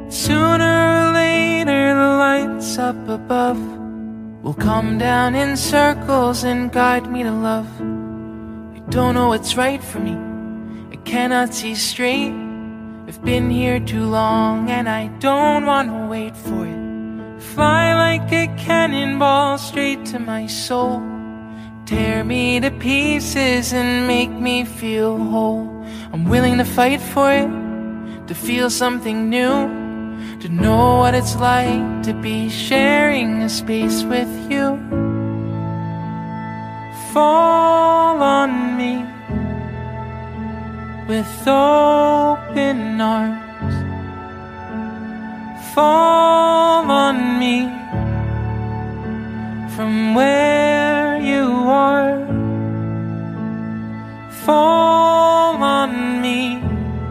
Sooner or later the lights up above will come down in circles and guide me to love. I don't know what's right for me, I cannot see straight. I've been here too long and I don't want to wait for it. Fly like a cannonball straight to my soul. Tear me to pieces and make me feel whole. I'm willing to fight for it, to feel something new, to know what it's like to be sharing a space with you. Fall on me with open arms. Fall on me from where you are. Fall on me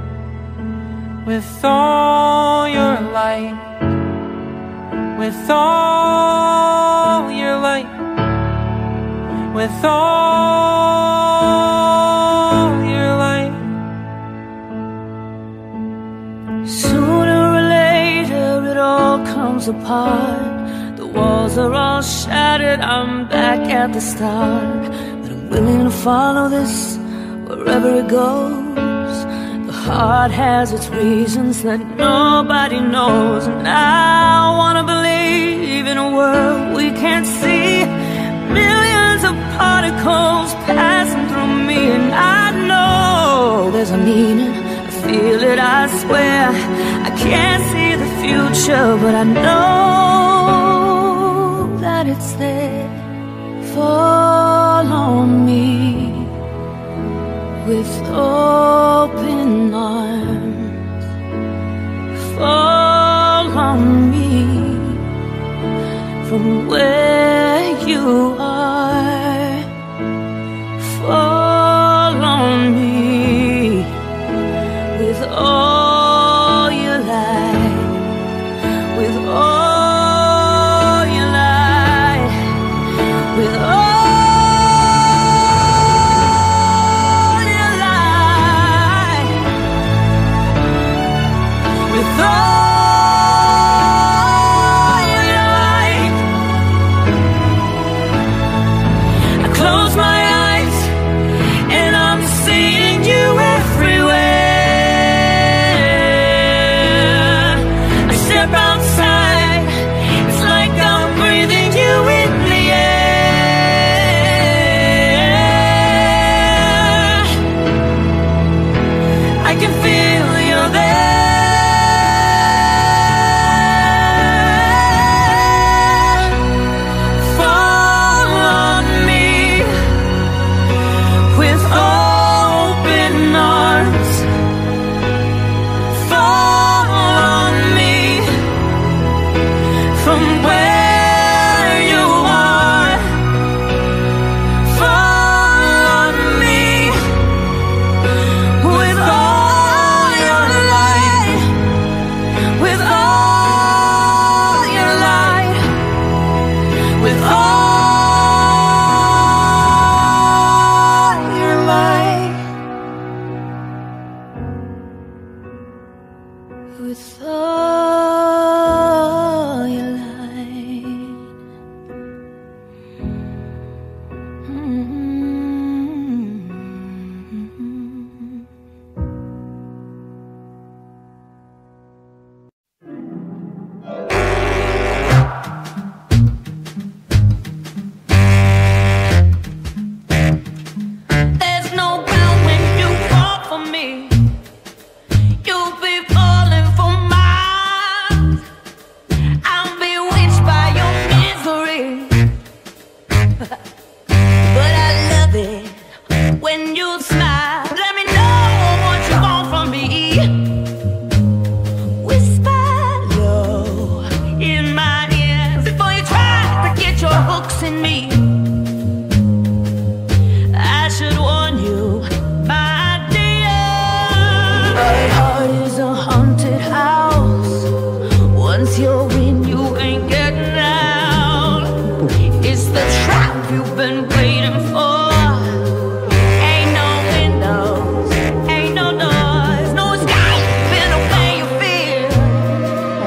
with all your light, with all your light, with all your light. Sooner or later it all comes apart. The walls are all shattered, I'm back at the start. But I'm willing to follow this wherever it goes. The heart has its reasons that nobody knows. And I wanna believe in a world we can't see. Millions of particles passing through me, and I know there's a meaning, I feel it, I swear. I can't see the future, but I know that it's there. Fall on me with open arms. Fall on me from where you are. Fall on me with all your light, with all your light, with all your light, with all your light. I close my eyes and I'm seeing you everywhere. I step outside, it's like I'm breathing you in the air. I can feel you're there. Fall on me with open arms. Fall on me from where you are. Fall on me with all your light, with all your light, with all your light, with all your light. There's no bound when you fall for me. You'll be falling for mine. I'm bewitched by your misery. But I love it when you smile. Let me know what you want from me. Whisper low in my ears before you try to get your hooks in me. I should warn you, my dear, my heart is a haunted house. Once you're in, you ain't getting out. It's the trap you've been waiting for. Ain't no windows, ain't no doors, no escape in the way you feel.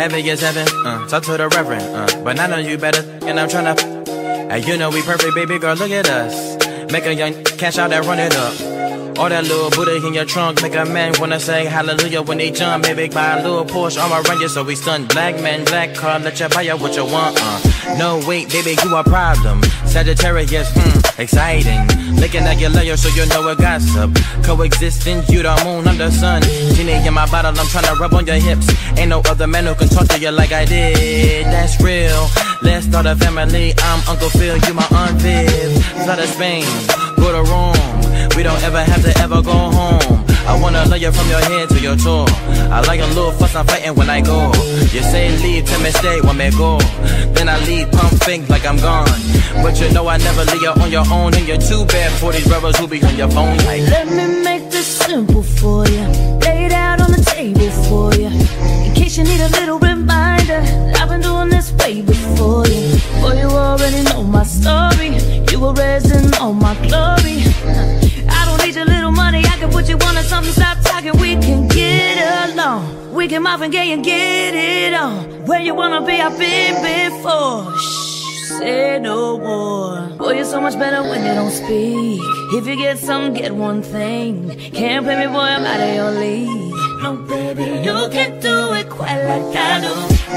Heaven is heaven, talk to the reverend, but I know you better, and I'm tryna. Hey, you know we perfect, baby girl, look at us. Make a young cash out and run it up. All that little booty in your trunk make a man wanna say hallelujah when they jump. Maybe buy a little Porsche, I'ma run you so we stun. Black man, black car, let you buy what you want. No wait, baby, you a problem. Sagittarius, exciting. Looking at your layer so you know a gossip. Coexisting, you the moon, I'm the sun. Genie in my bottle, I'm tryna rub on your hips. Ain't no other man who can talk to you like I did. That's real. Let's start a family. I'm Uncle Phil, you my Aunt Viv. Fly to Spain, go to Rome. We don't ever have to ever go home. I wanna love you from your head to your toe. I like a little fuss, I'm fighting when I go. You say leave, tell me stay, want me go. Then I leave, pump fake like I'm gone. But you know I never leave you on your own. And you're too bad for these brothers who be on your phone like. Let me make this simple for you. Lay it out on the table for you. In case you need a little reminder, I've been doing this way before you. Boy, you already know my story. You were raised in all my glory. I don't need your little money, I can put you on to something. Stop talking, we can get along. We can mouth and gay and get it on. Where you wanna be, I've been before. Shh, say no more. Boy, you're so much better when you don't speak. If you get something, get one thing. Can't play me, boy, I'm out of your league. No, baby, you can't do it quite like I do.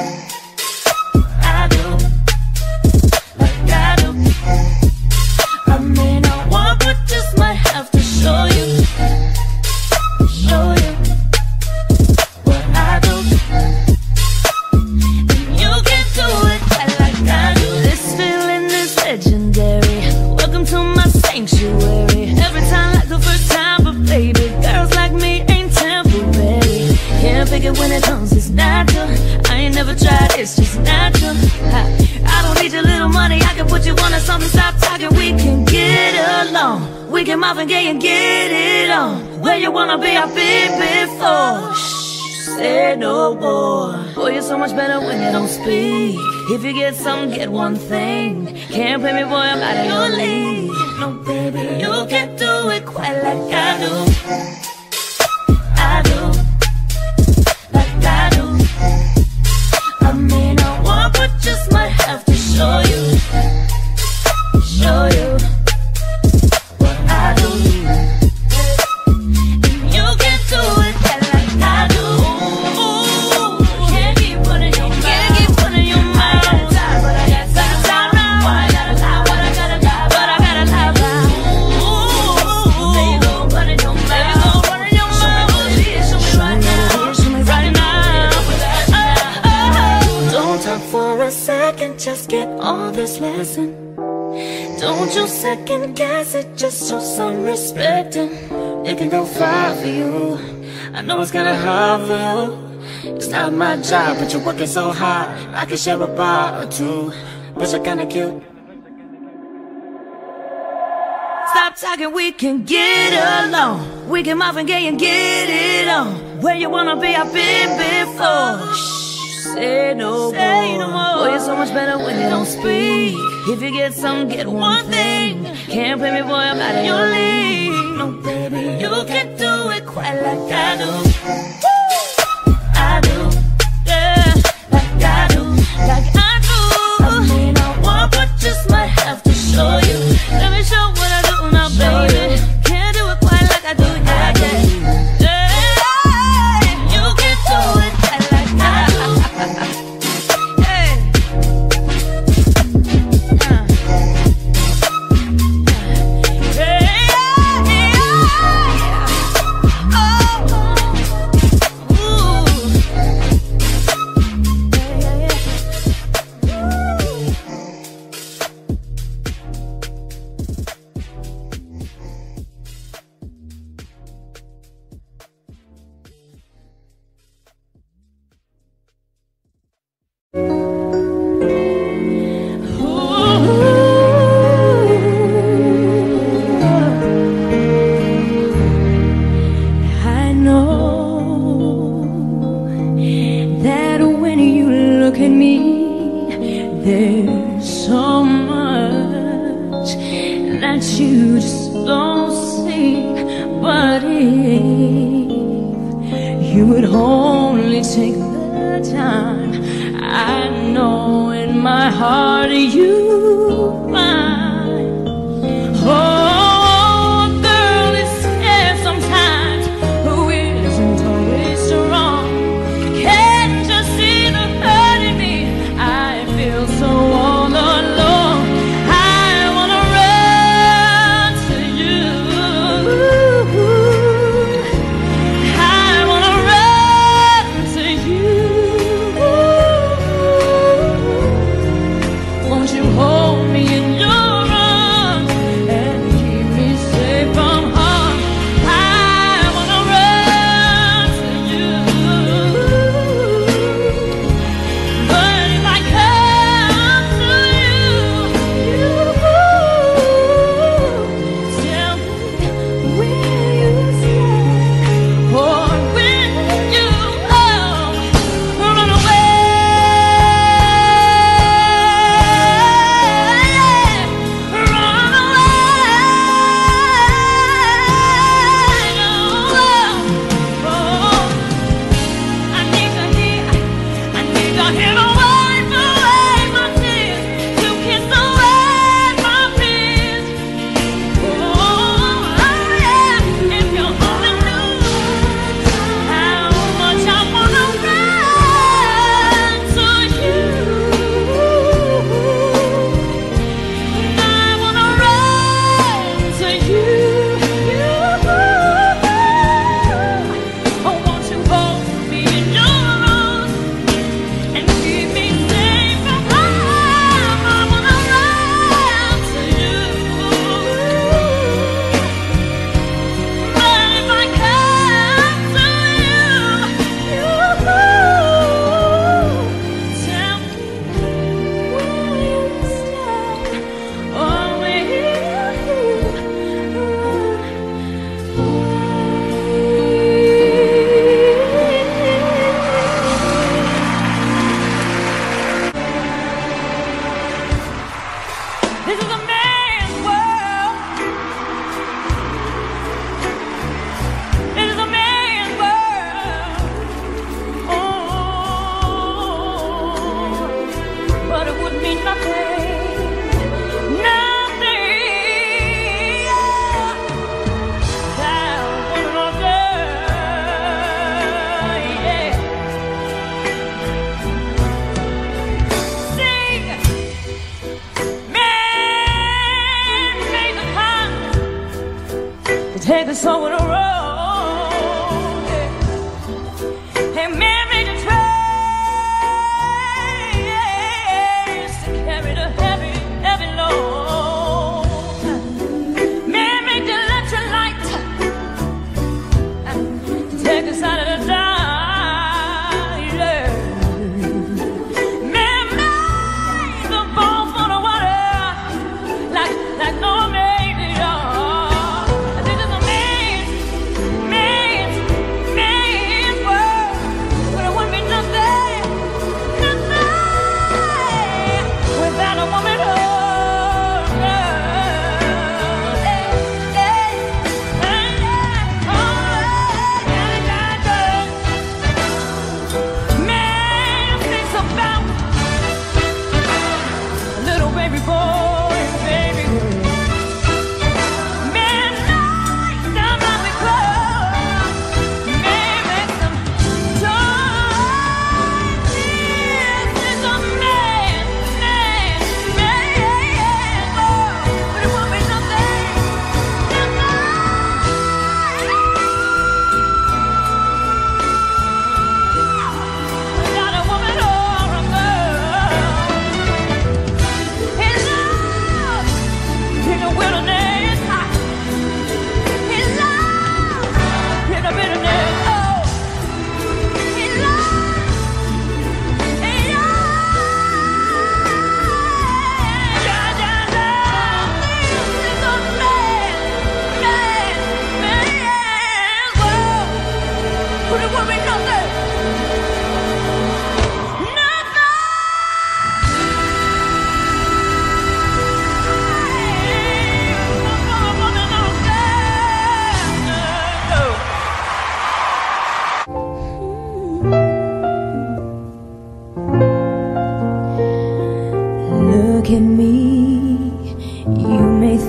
I do, like I do. I may not want, but just might have to show you what I do. And you can do it quite like I do. This feeling is legendary. Welcome to my sanctuary. Every time like the first time, but baby, girls like me ain't temporary. Can't fake it when it comes, it's natural. I ain't never tried, it's just natural. I don't need your little money, I can put you on to something. Stop talking, we can get along. We can mouth and gay and get it on. Where you wanna be, I've been before. Shh, say no more. Boy, you're so much better when you don't speak. If you get something, get one thing. Can't play me, boy, I'm out of your league. No, baby, you can't do it quite like I do. I do, like I do. I may not want, but just might have to show you what I do. And you can do it like I do. Can't keep putting your mind. Can't keep putting your mind. I got time, but I got time. I gotta lie, but I gotta lie, but I gotta lie. There you go, running your mouth. There you go, running your mouth. Show me right now. Show me right now. Don't talk for a second, just get all this lesson. Don't you second guess it, just show some respect. And it can go far for you. I know it's kinda hard for you. It's not my job, but you're working so hard. I can share a bar or two, but you're kinda cute. Stop talking, we can get along. We can mouth and gay and get it on. Where you wanna be, I've been before. Shh, say no more. Boy, you're so much better when you don't speak. If you get something, get one thing. Can't play me, boy, I'm out of your league. No, baby, you can do it quite like I do. I do, yeah, like I do, like I do. I may not want, but just might have to show you. Let me show what I do now, baby. Can't do it quite like I do, yeah, yeah. You can do it quite like I do. You would only take the time know in my heart you mine. Oh, girl, it's scared sometimes, who isn't always strong. Can't you see the hurt in me? I feel so all alone. I wanna run to you. I wanna run to you. Won't you hold me in your arms and keep me safe from harm? I wanna run to you. But if I come to you, tell me where you stay, or when you run away. Run away. Oh, I need to hear the words away my tears, to kiss away my fears. Oh, yeah, if you only knew how much I wanna run to you. I wanna run to you. Oh, won't you hold me in your arms and keep me safe from harm? I wanna run to you. But if I come to you, tell me where you stay, or where you This is a man's world. This is a man's world. Oh, but it would mean nothing, nothing. Without one more girl, yeah. Sing. Man made the path to take us over the road. Yeah. And man made the trains to carry the heavy, heavy load. Man made the electric light to take us out of the dark. Yeah. Man made the ball for the water, like Noah made it all. This is a man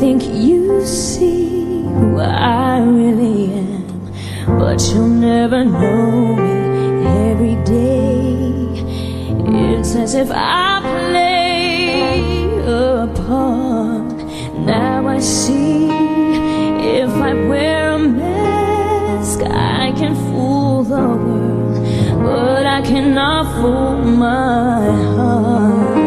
think you see who I really am, but you'll never know me every day. It's as if I play a part. Now I see, if I wear a mask, I can fool the world, but I cannot fool my heart.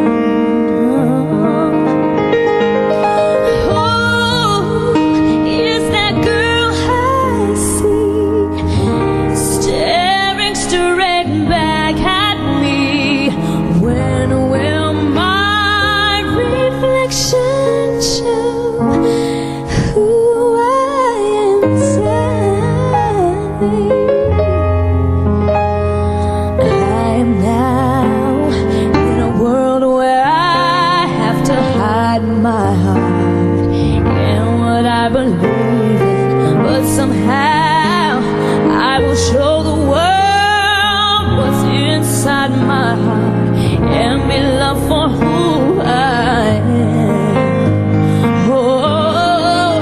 My heart and what I believe in, but somehow I will show the world what's inside my heart and be loved for who I am. Oh,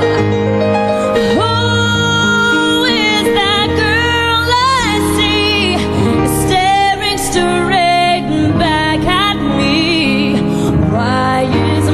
who is that girl I see staring straight back at me? Why is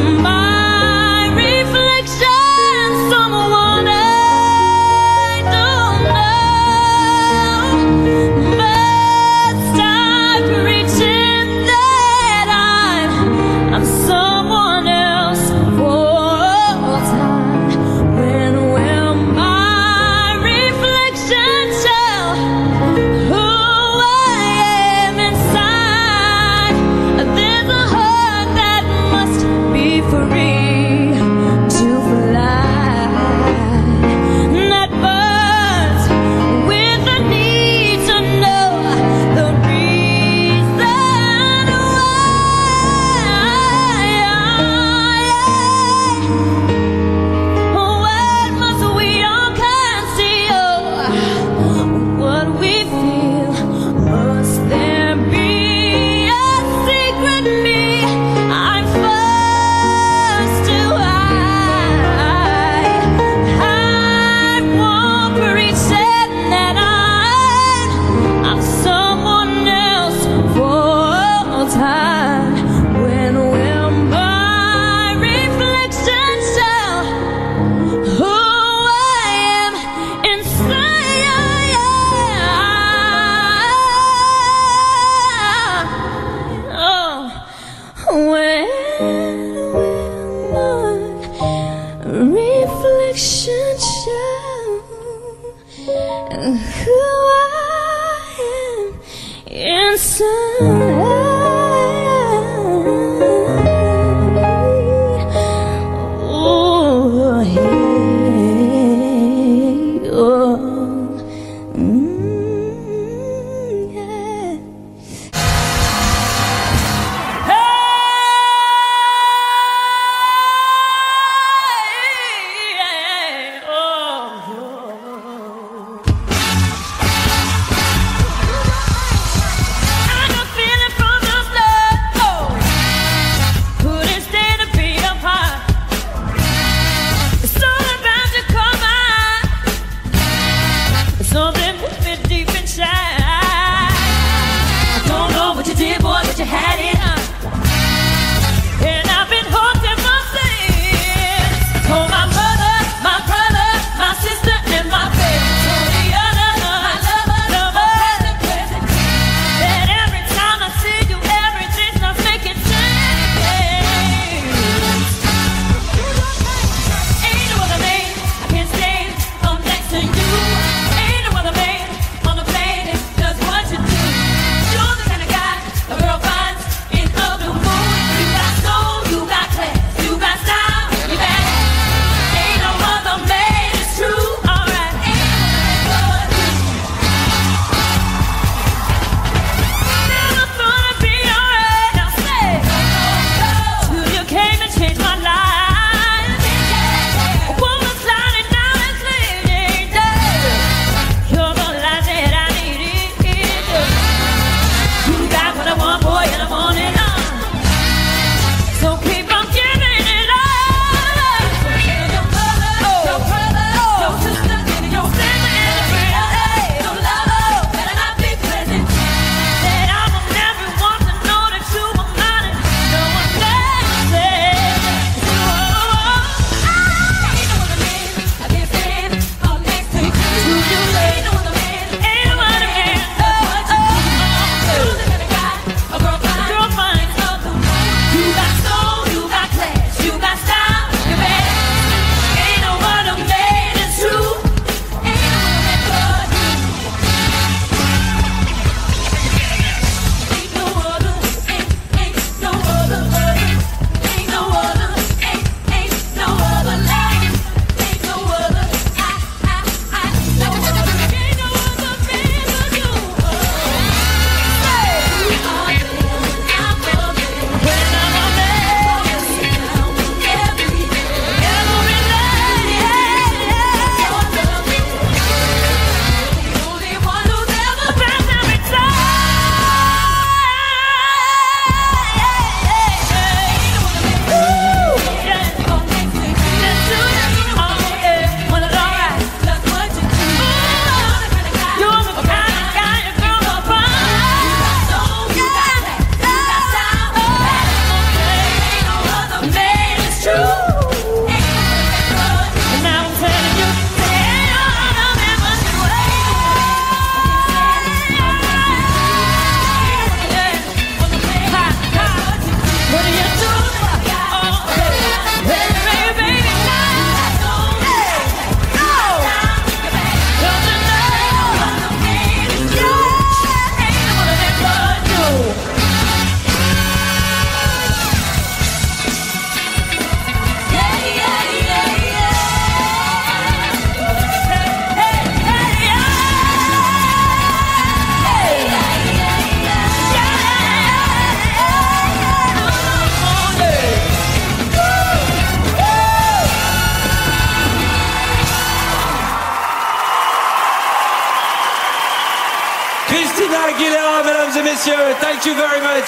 Aguilera, mesdames et messieurs. Thank you very much.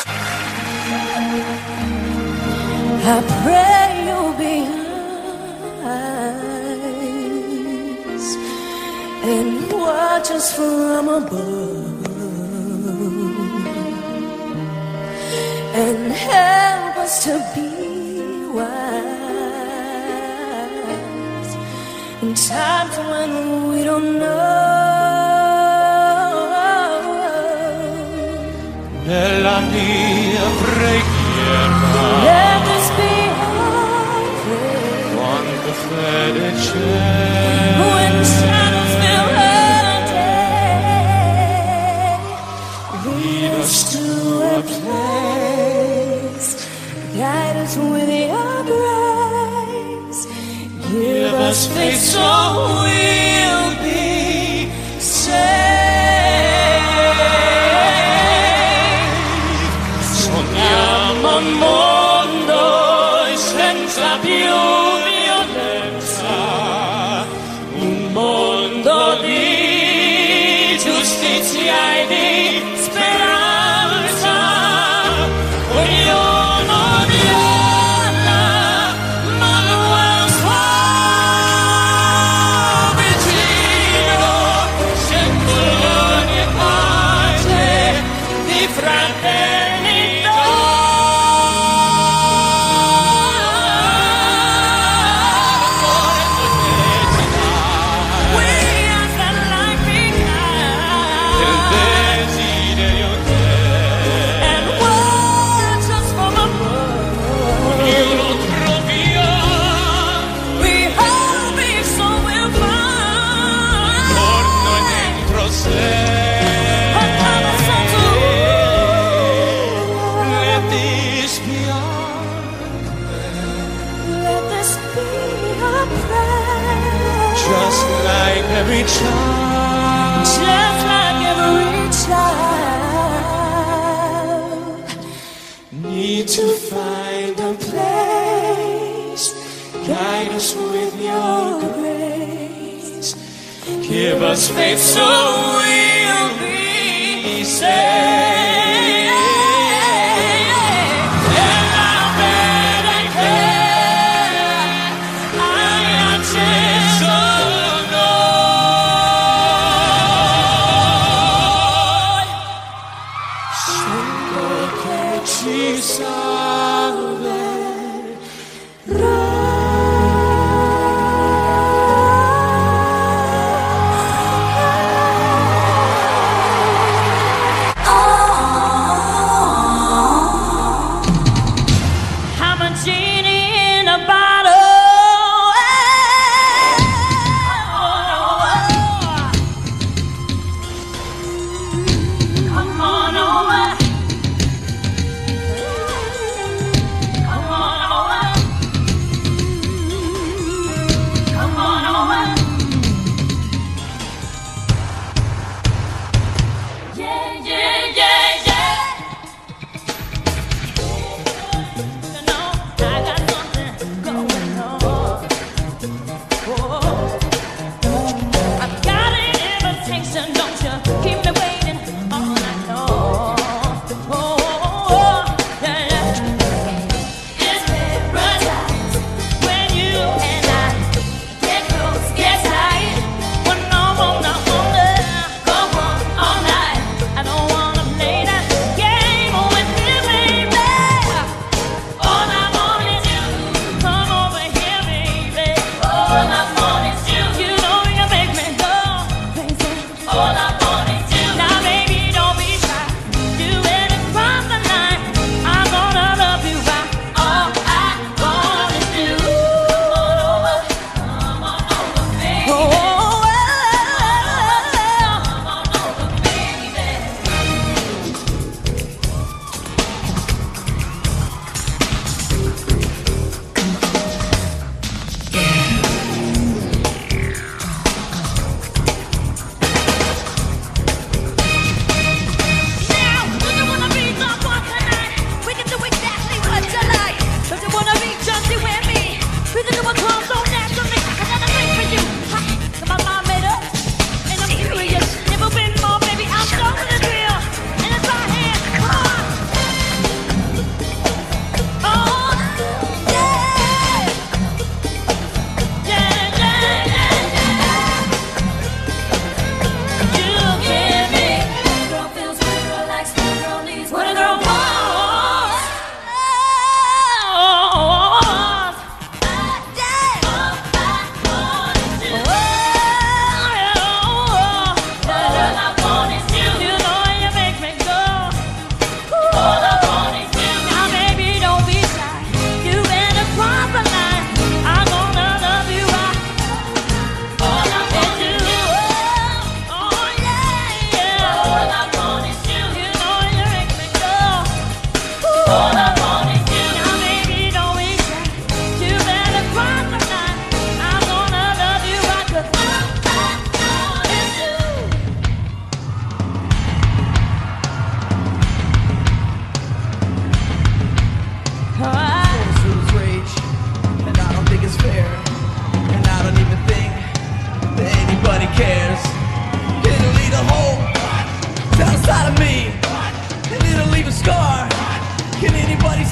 I pray you'll be eyes and watch us from above and help us to be wise in times when we don't know. Nella mia preghiera, Let this be our prayer. quanta fede c'è. When shadows fill the day, lead us to a place, guide us with your grace, give us faith so we'll be saved. Sogniamo un mondo senza più violenza, un mondo di giustizia e di speranza. Ognuno di Allah, Manuel suo vicino, sempre ogni pace di fraternità. We ask that life be kind and watch us from above. We hope if so we'll find another song to Let this be let this be our prayer. just like every child. Just like every child, Need to find a place, guide us with your grace. Give us faith so we'll be saved. and our bed and care, hai acceso noi. Sento che ci salverà. Oh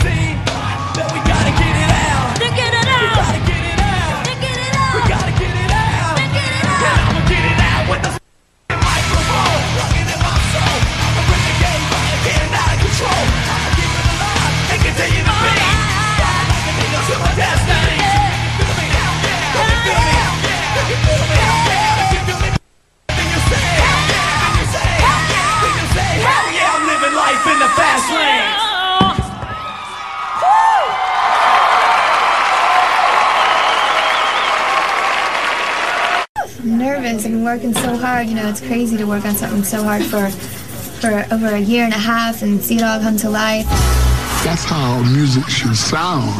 see that we gotta get it out. To get it out. We gotta get it out. To get it out. We gotta get it out. To get it out. And I'ma get it out with the microphone. Plugging in my soul. I'm a renegade, but I'm getting out of control. I'ma keep it alive and continue to be. Ride like a nigga to my destiny. You feel me? Yeah. You feel me? Yeah. You feel me? Yeah. You feel me? Then you say, then you say, then you say, hell yeah, I'm living life in the fast lane. I'm nervous. I've been working so hard. You know, it's crazy to work on something so hard for over a year and a half and see it all come to life. That's how music should sound.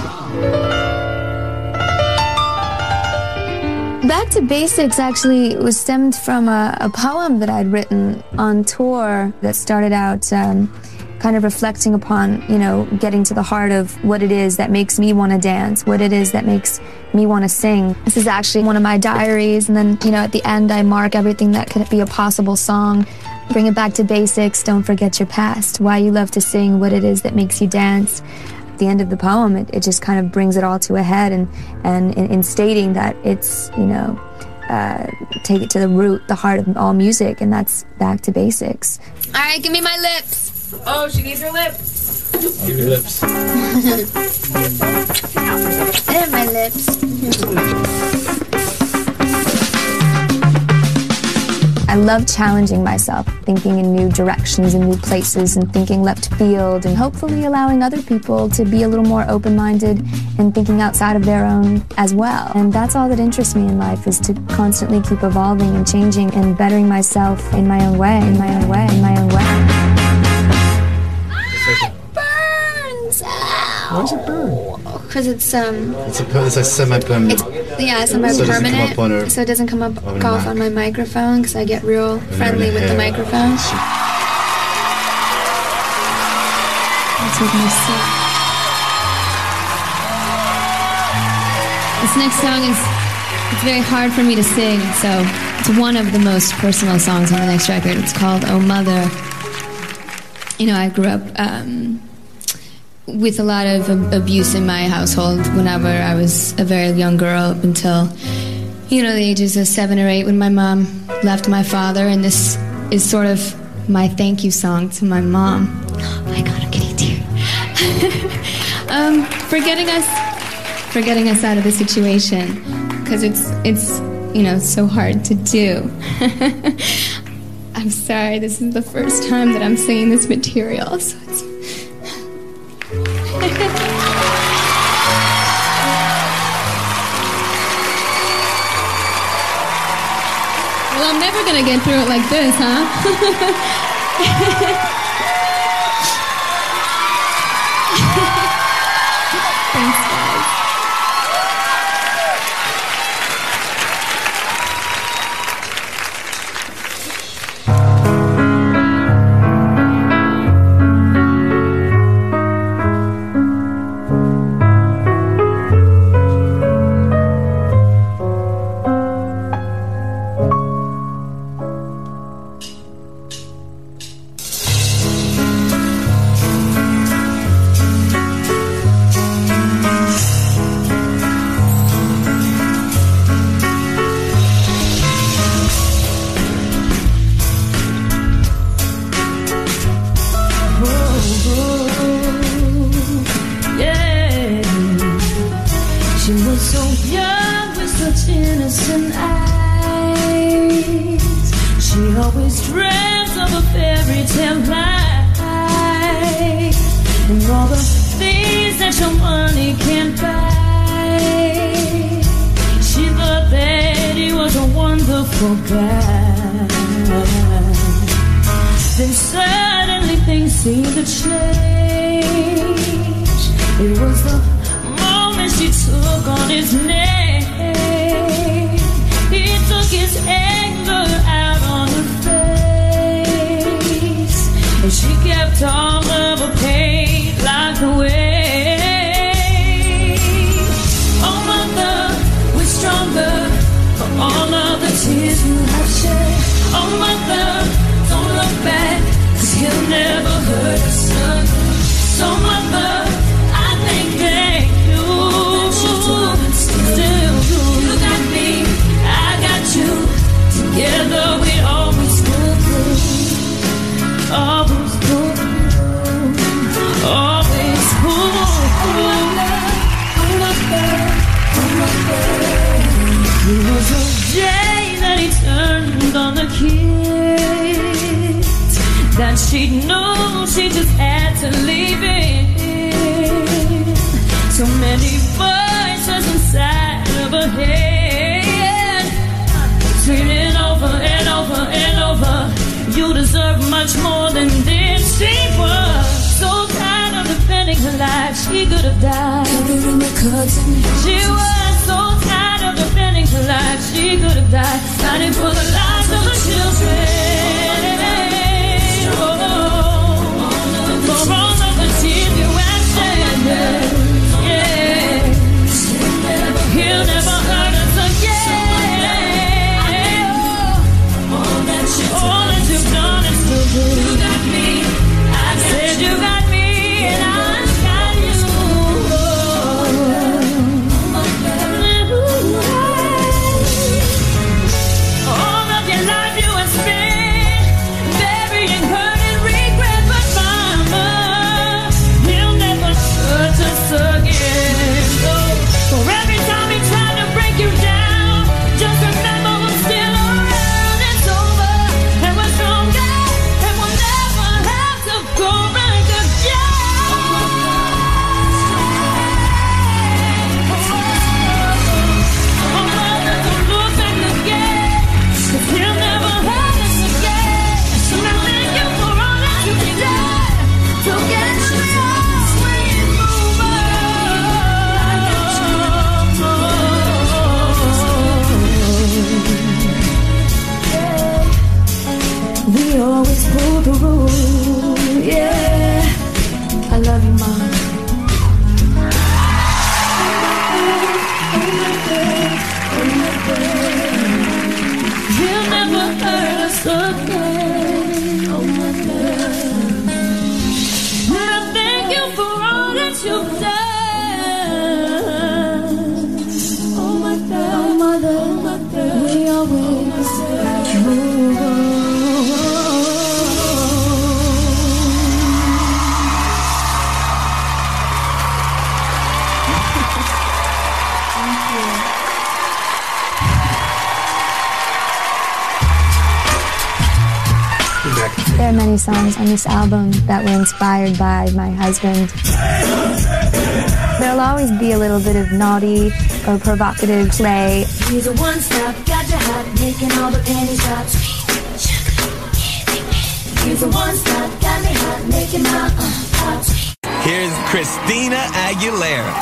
Back to Basics actually was stemmed from a poem that I'd written on tour that started out kind of reflecting upon, you know, getting to the heart of what it is that makes me want to dance, what it is that makes me want to sing. This is actually one of my diaries, and then, you know, at the end I mark everything that could be a possible song. Bring it back to basics, don't forget your past, why you love to sing, what it is that makes you dance. At the end of the poem, it just kind of brings it all to a head, and in stating that it's, you know, take it to the root, the heart of all music, and that's back to basics. All right, give me my lips. Oh, she needs her lips. Give your lips. I have my lips. I love challenging myself, thinking in new directions and new places, and thinking left field, and hopefully allowing other people to be a little more open-minded and thinking outside of their own as well. And that's all that interests me in life, is to constantly keep evolving and changing and bettering myself in my own way, in my own way, in my own way. Burns! Ow! Why does it burn? Because it's a semi-permanent. Yeah, it's semi-permanent, so it doesn't come up off on my microphone, because I get real friendly with the microphone. That's with my soul. This next song it's very hard for me to sing, so it's one of the most personal songs on the next record. It's called Oh Mother. You know, I grew up with a lot of abuse in my household whenever I was a very young girl, up until, you know, the ages of 7 or 8 when my mom left my father, and this is sort of my thank you song to my mom. Oh my God, I'm getting teary. For getting us out of the situation, because it's you know, so hard to do. I'm sorry, this is the first time that I'm singing this material, so it's... Well, I'm never gonna get through it like this, huh? Thanks, guys. innocent eyes. She always dreams of a fairy tale life and all the things that your money can't buy. She thought that he was a wonderful guy. Then suddenly things seemed to change. It was the moment she took on his name. He took his anger out on her face, and she kept all of her pain locked away. Oh mother, we're stronger for all of the tears you have shed. Oh mother, don't look back, 'cause he'll never hurt us again. So mother, I and she knew she just had to leave it. So many voices inside of her head, screaming over and over and over, you deserve much more than this. She was so tired of defending her life, she could have died. She was so tired of defending her life, she could have died, fighting for the lives of her children. Oh, for all of the tears you have shed, yeah. He'll never hurt us again. All that you've done is so good. You got me, I said you got me, and I got you. All of your life you have spent burying hurt and regret, but mama, he'll never hurt us again. For every time he tried to break you down, just remember who's still around. It's over, and we're stronger, and we'll never have to go back again. Oh, mother, don't look back again, 'cause he'll never hurt us again. And I thank you for all that you've done to get me out when you move on. We always pull the rule, yeah. I love you, Mom. You'll never hurt us again. Oh, my God. And I thank you for all that you've done. Oh, my God. Oh, Mother. Oh, my God. We always move on. There are many songs on this album that were inspired by my husband. There'll always be a little bit of naughty or provocative play. He's a one-stop, got you hot, making all the panties drop. He's a one-stop, got me hot, making my pop. Here's Christina Aguilera.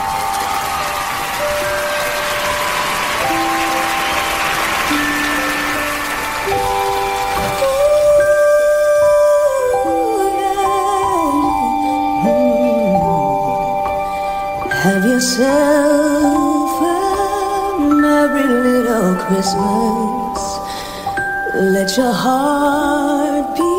Have yourself a merry little Christmas. Let your heart be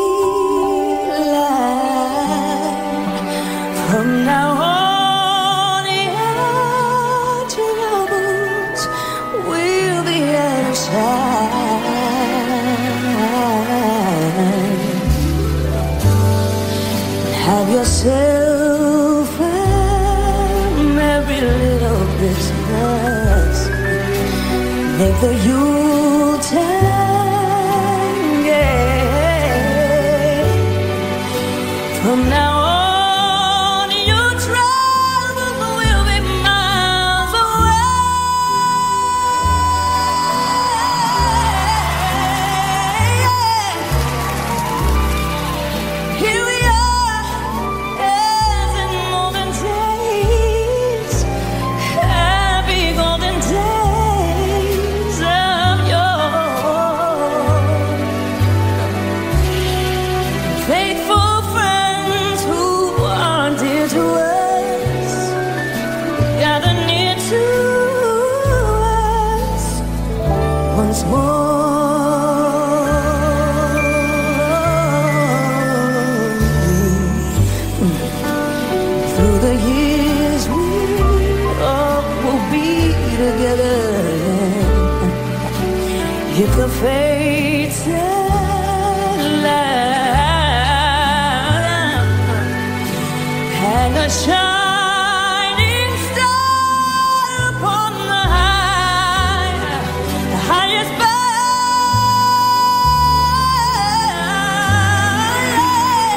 light. From now on, your troubles will be out of sight. Have yourself a merry little Christmas. Make the Yuletide, yeah. From now on, your troubles will be miles away. Here we are, as in olden days, happy golden days of yore. Faithful friends who are dear to us, gather near to us once more. Through the years we all will be together. If the fates allow, hang a shining star upon the highest bough.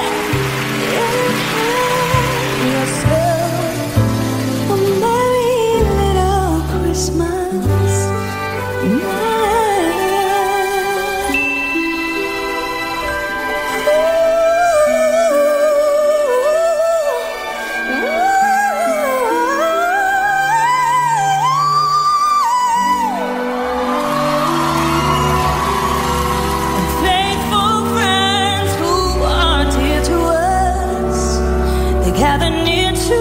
Gather near to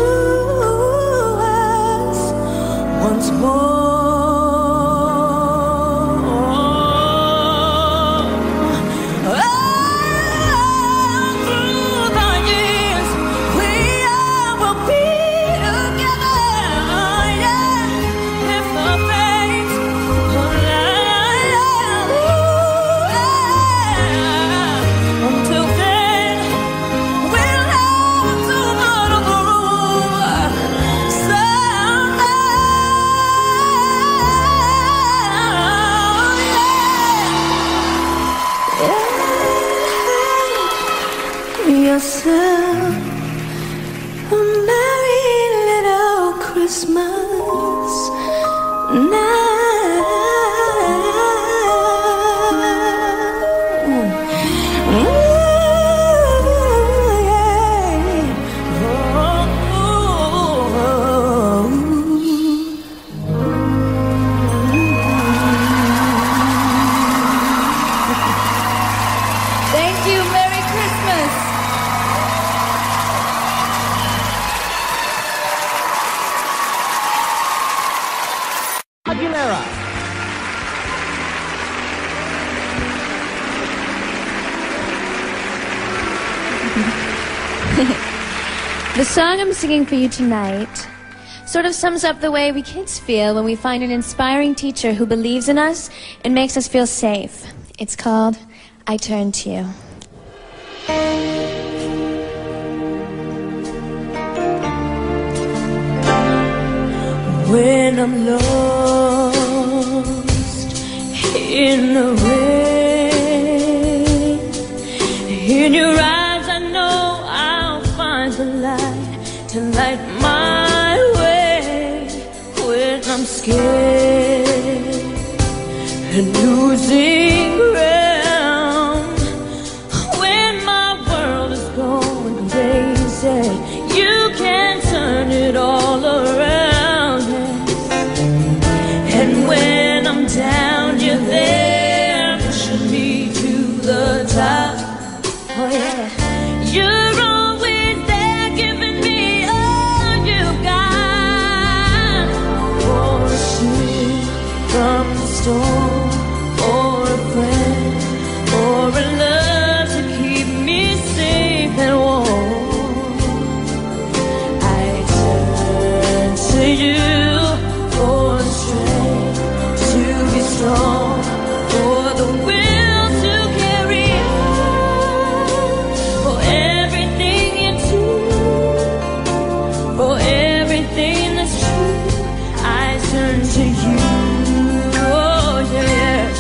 us once more. Oh, through the years, we will be together. Yeah, if the fates align. Until then, we'll have to yourself a merry little Christmas night. Thank you. Merry Christmas. Aguilera. The song I'm singing for you tonight sort of sums up the way we kids feel when we find an inspiring teacher who believes in us and makes us feel safe. It's called I Turn to You. When I'm lost in the rain, in your eyes I know I'll find the light to light my way. When I'm scared and losing ground, when my world is going crazy, you can turn it all around. And when I'm down, you're there, pushing me to the top. Oh yeah, you're always there, giving me all you got. Or a shield from the storm, or a friend, or a love to keep me safe and warm. I turn to you for strength to be strong, for the will to carry on, for everything you do, for everything that's true. I turn to you, oh yeah, yeah.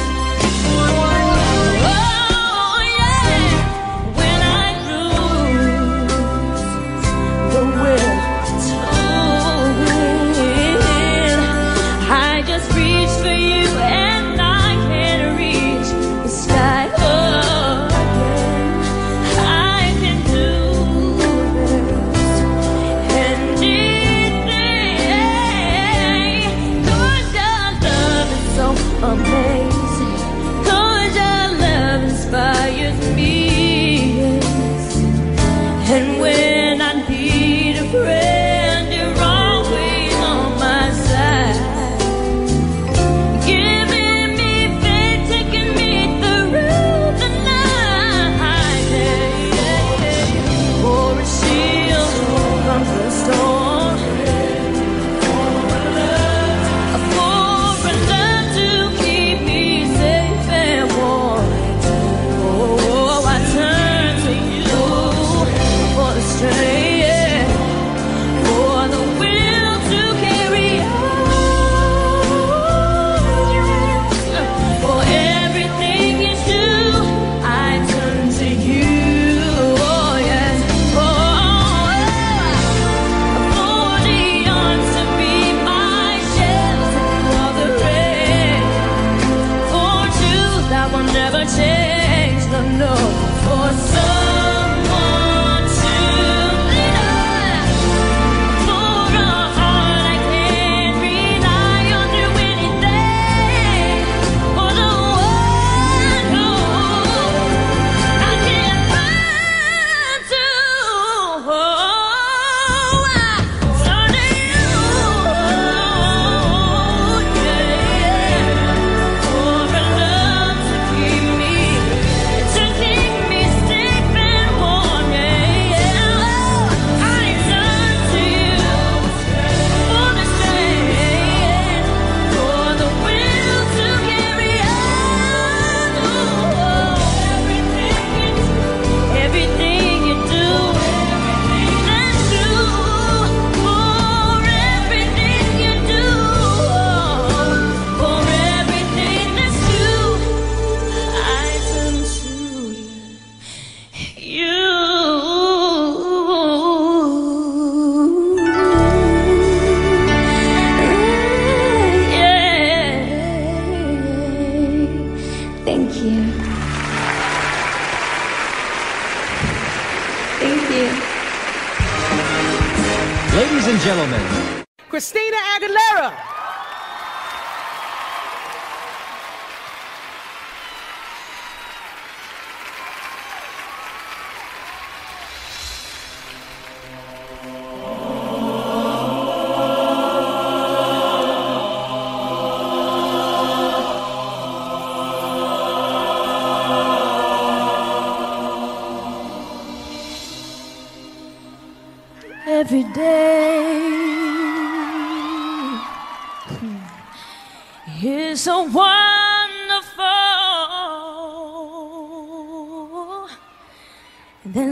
change, no, for someone to lean on, for a heart I can't rely on through anything, for the one who I can run to. Turn to you, for a love to keep me safe and warm, I turn to you for the strength, for the will to carry on. Everything you do, that's true. For everything you do, for everything that's true, I turn to you. Thank you. Thank you. Ladies and gentlemen, Christina Aguilera. Every day is so wonderful, and then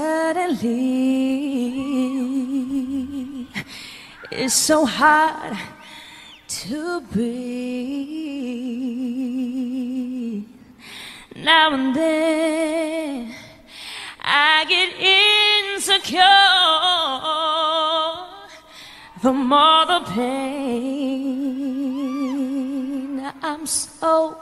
suddenly it's so hard to breathe. Now and then I get insecure from all the pain. I'm so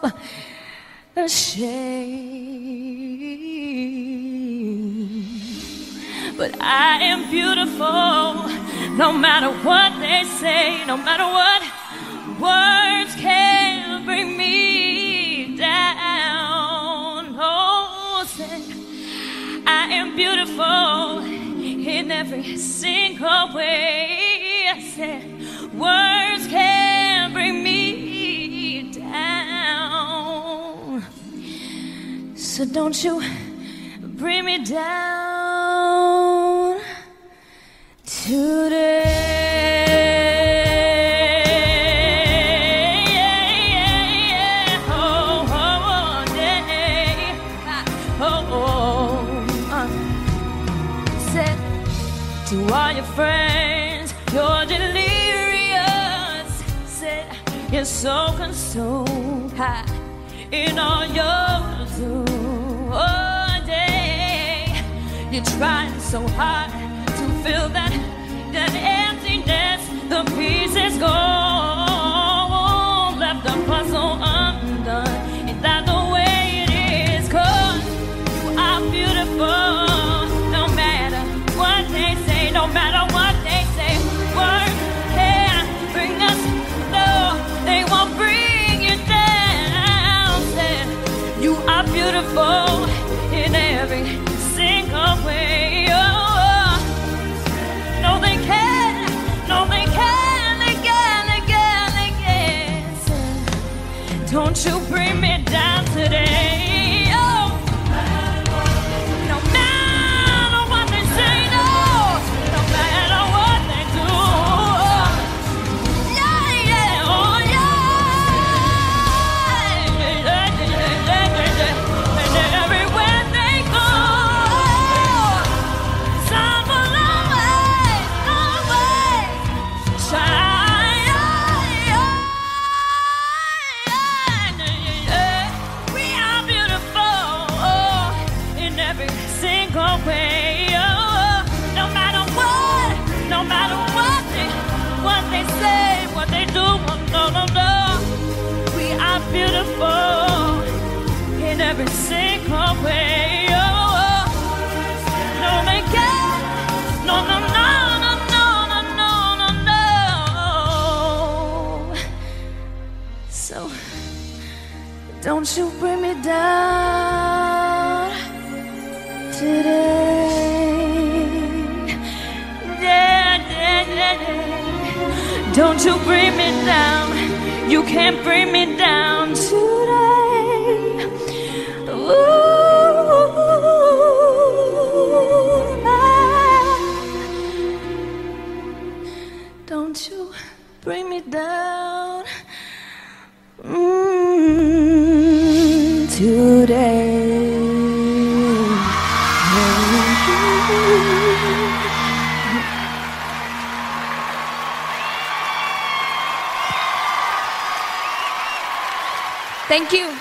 ashamed, but I am beautiful no matter what they say, no matter what words can bring me down. Oh, say I am beautiful in every single way. I said words can bring me down, so don't you bring me down today. To all your friends, you're delirious. Said you're so consumed in all your Zoom. All day you're trying so hard to fill that emptiness. The pieces gone, left the puzzle undone. Is that the way it is? 'Cause you are beautiful. No matter what they say, words can bring us low, they won't bring you down. Said you are beautiful in every single way. Oh, no they can, no they can, they can, they can, they can. Said, don't you bring me down today. Beautiful in every single way. Oh, no man can, no, no, no, no, no, no, no, no, no. So don't you bring me down today. Don't you bring me down. You can't bring me down today. Ooh, don't you bring me down today. Thank you.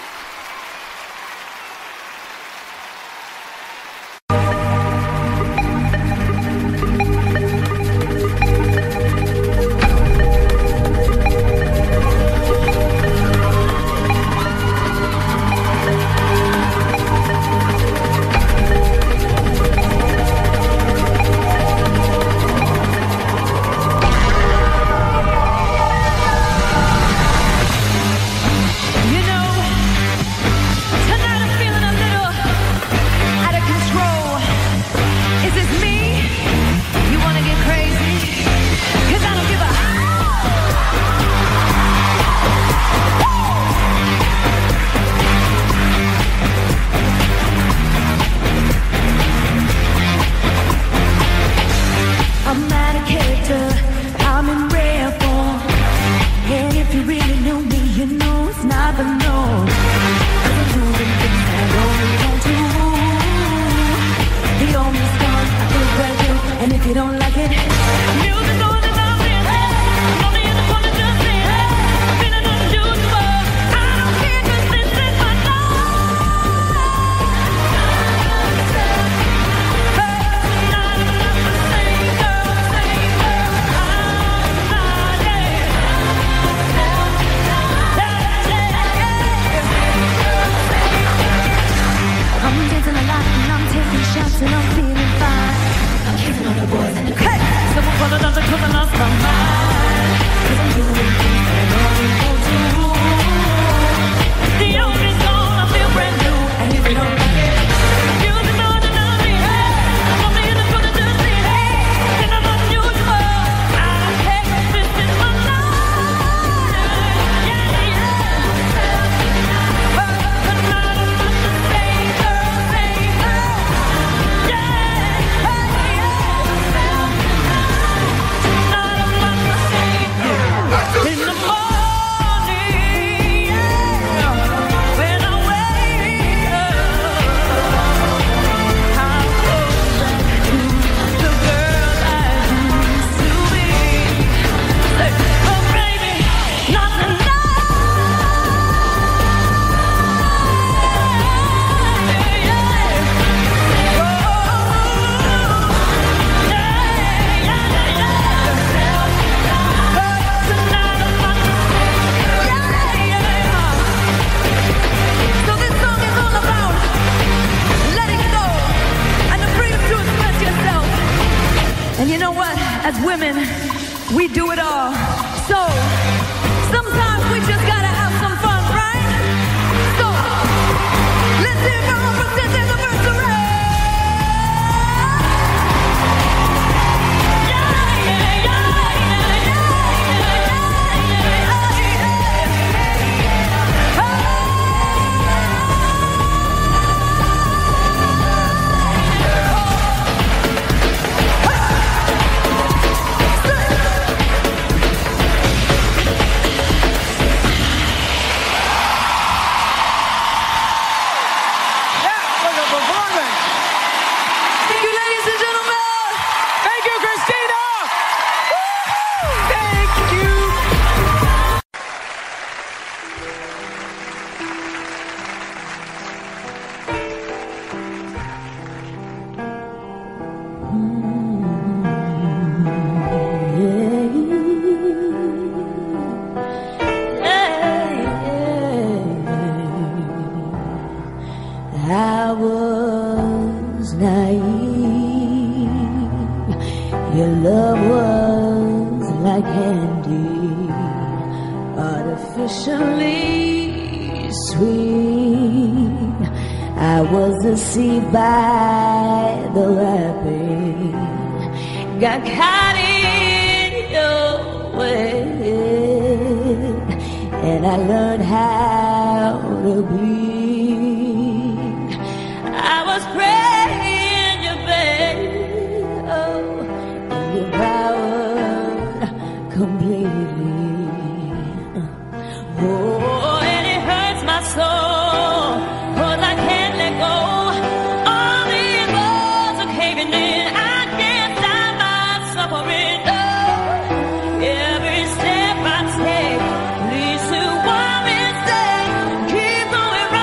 artificially sweet. I was deceived by the wrapping, got caught in your way, and I learned how to bleed. I was praying you fail, and you devoured completely. Oh, and it hurts my soul, 'cause I can't let go. All these walls are caving in. I can't stop my suffering. Oh, every step I take leads to one mistake. Keep going right.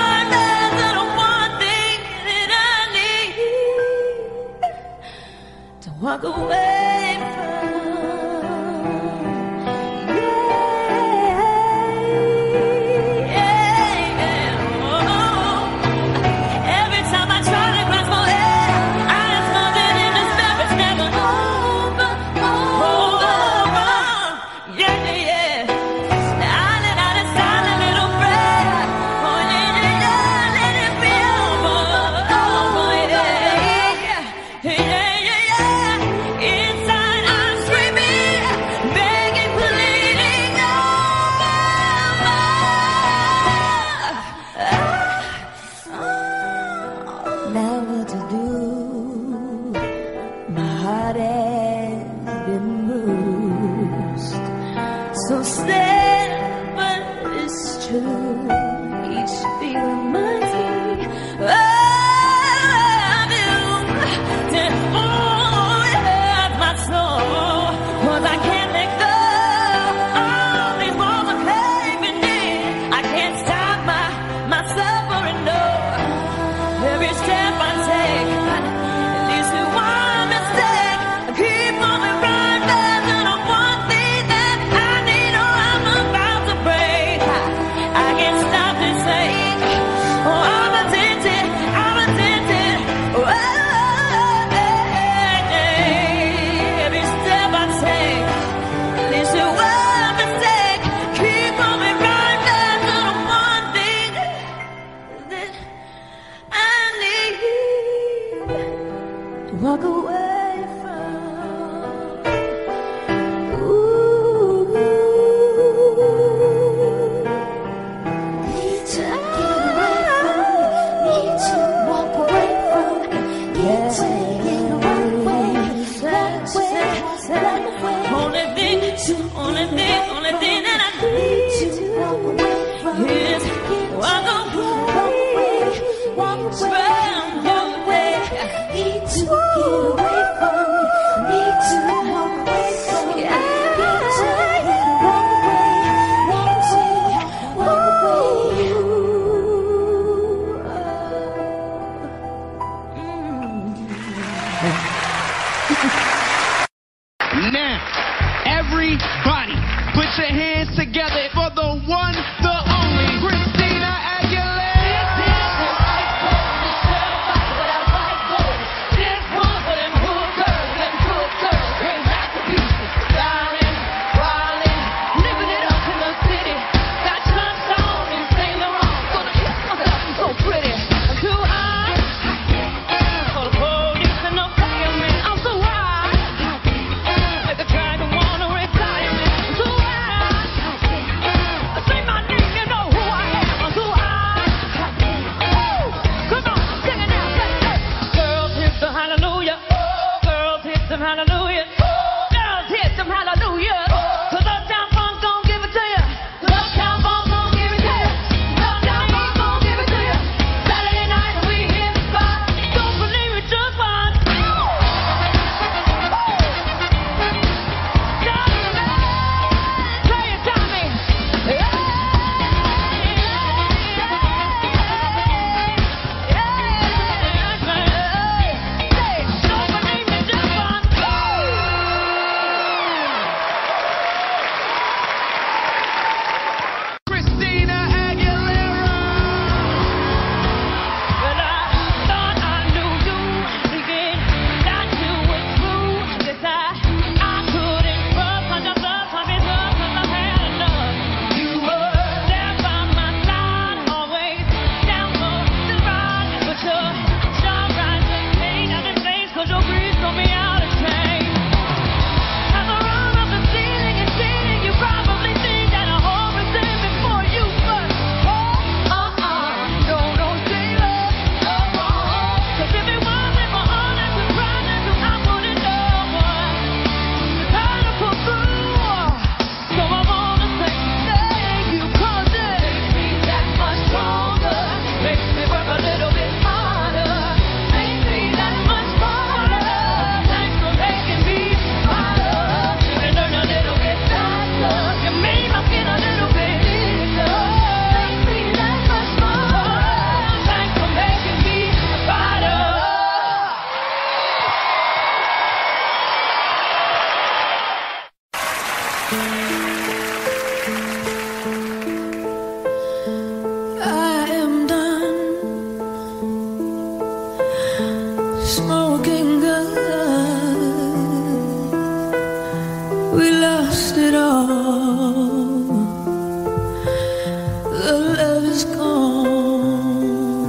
love is gone,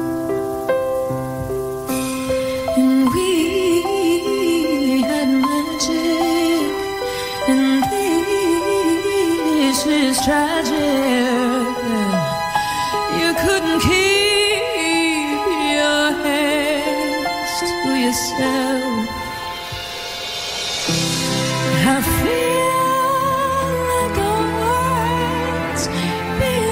and we had magic, and this is tragic. You couldn't keep your hands to yourself. I feel like our words being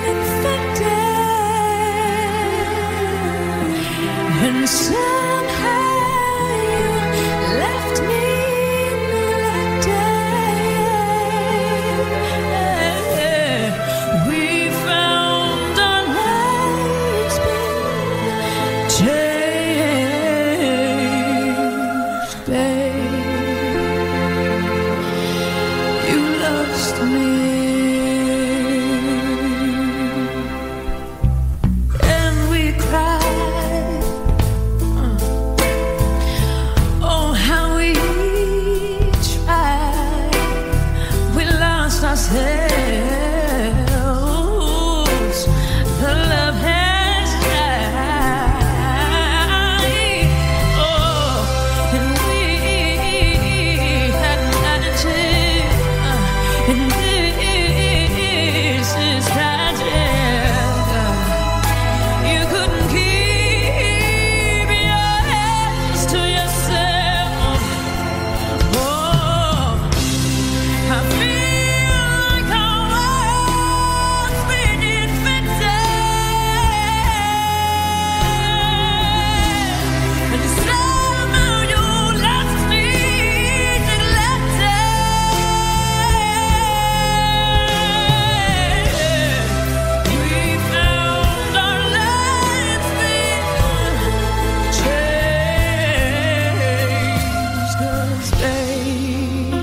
infected, and somehow you left me neglected. We found our lives being changed, babe. You lost me, and we cried. Oh, how we tried. We lost ourselves. The love has died. Oh, and we had magic, and this is tragic. You couldn't keep your hands to yourself. Oh, I feel like our world's been infected, and somehow you left me neglected. We found our lives being changed, 'cause baby,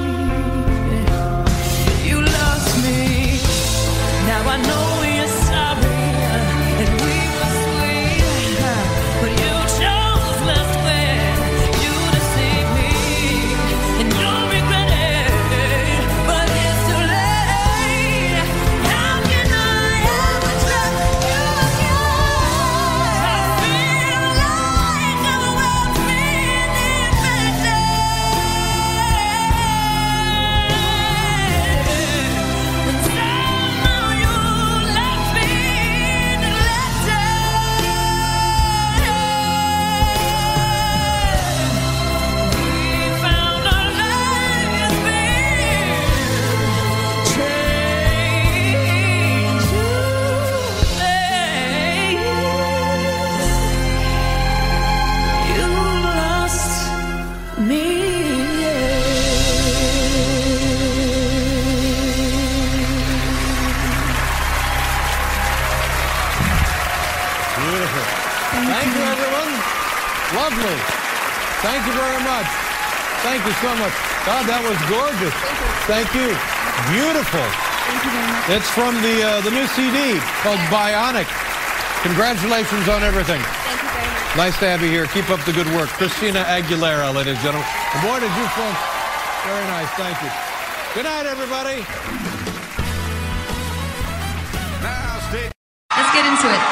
you lost me. Now I know you're sorry, and we were sweet, but you chose left when you deceived me, and you'll regret it, but it's too late. How can I ever trust you again? I feel like the world's been infected, and somehow you left me neglected. We found our lives being changed, babe. You lost me. Beautiful. Thank you, everyone. Lovely. Thank you very much. Thank you so much. God, that was gorgeous. Thank you. Beautiful. Thank you very much. It's from the new CD called Bionic. Congratulations on everything. Thank you very much. Nice to have you here. Keep up the good work. Christina Aguilera, ladies and gentlemen. And boy, did you folks. Very nice. Thank you. Good night, everybody. Let's get into it.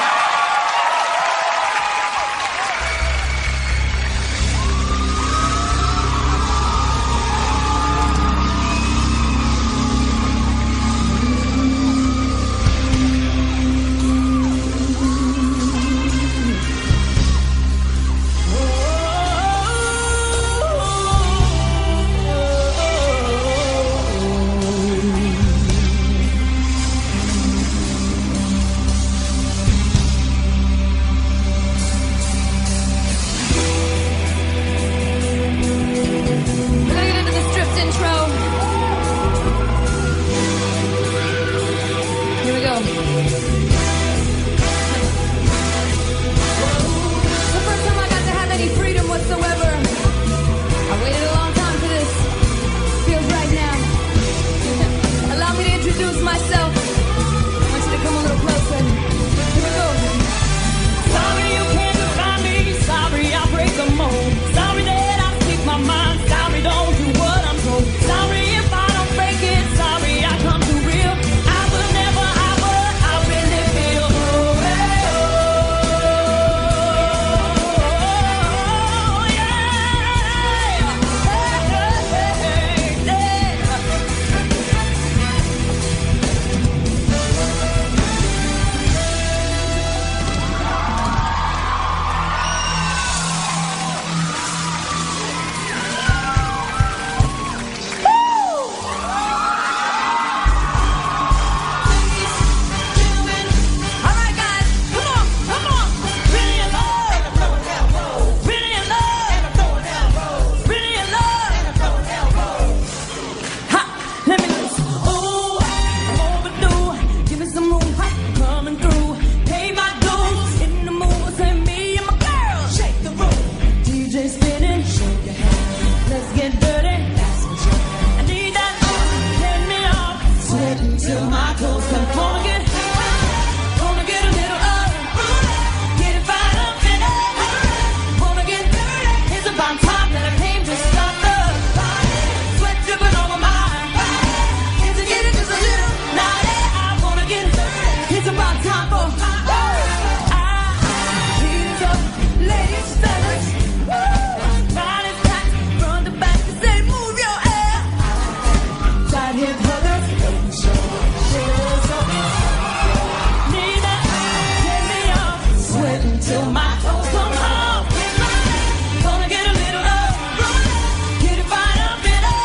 till my toes come home. Gonna get a little love, get it right up and up.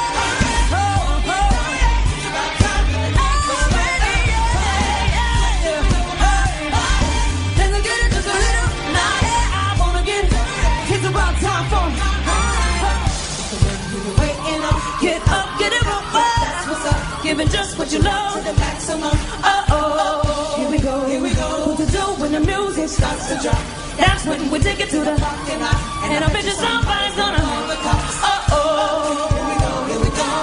Time for me. Waking up, get up, get it up. That's what's up. Giving just what you love to the maximum. Here we go, here we go. What to do when the music starts to drop? That's when we take it to the parking lot. And I bet you somebody's gonna hold the cops. Here we go, here we go.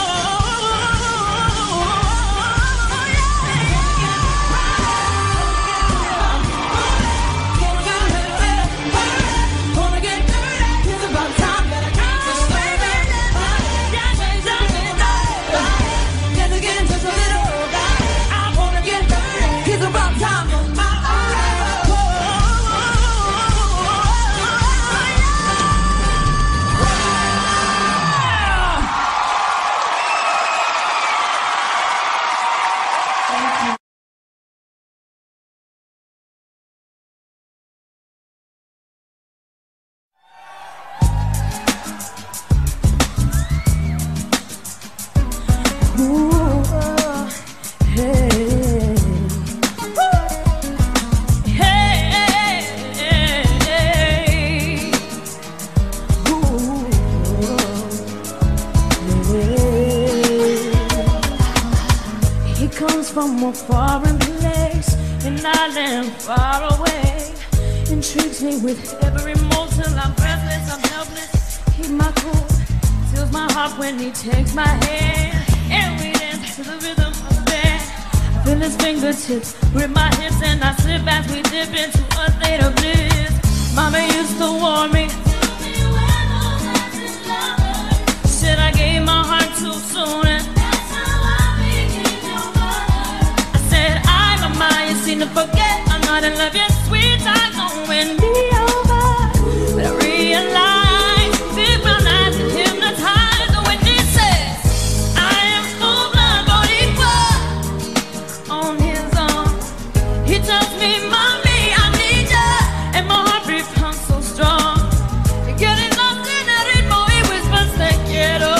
From a foreign place, an island far away, intrigues me with every motion. I'm breathless, I'm helpless. Keep my cool, fills my heart when he takes my hand, and we dance to the rhythm of the band. I feel his fingertips grip my hips, and I slip as we dip into a state of bliss. Mama used to warn me, said I gave my heart too soon. You seem to forget I'm not in love yet. Sweet times won't be over. But I realize deep down eyes can hypnotize when he says I am full blood boricua on his own. He tells me, mommy, I need ya, and my heart becomes so strong. Getting lost in that ritmo, he whispers te quiero.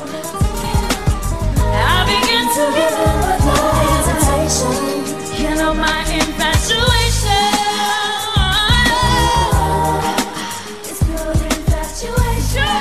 I begin to give him a hesitation. You know my infatuation. It's pure infatuation.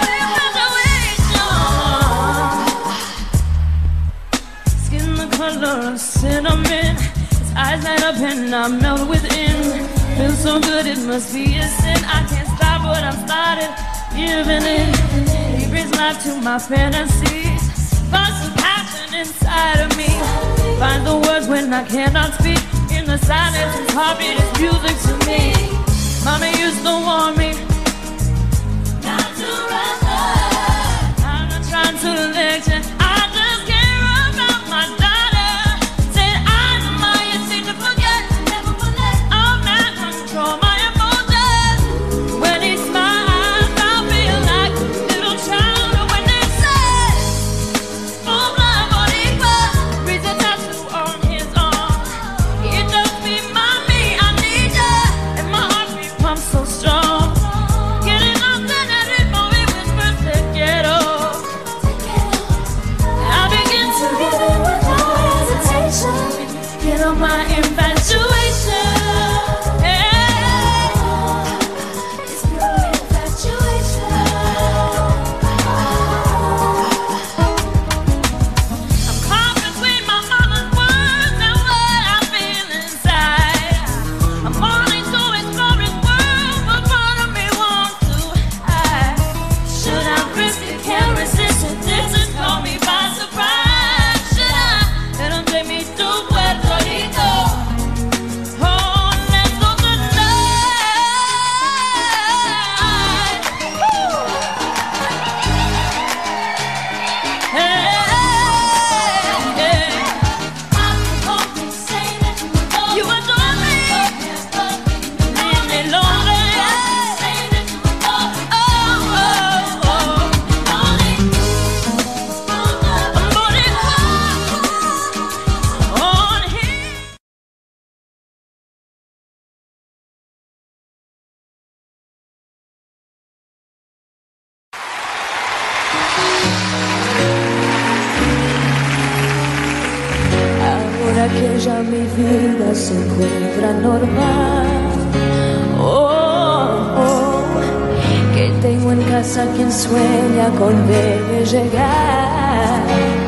Skin the color of cinnamon. His eyes light up and I melt within. Feels so good it must be a sin. I can't stop what I've started giving in. He brings life to my fantasies. Finds some passion inside of me. Find the words when I cannot speak. In the silence, his heartbeat is music to me. Mama used to warn me not to rush her. I'm not trying to lecture, I just care about my daughter. Said I know my you seem to forget. Never forget. I'm not control my emotions. When he smiles, I feel like a little child. When they say full blood boricua, reads a tattoo on his arm. He tells me, mommy, I need ya, vida se encuentra normal. Que tengo en casa quien sueña con verme llegar.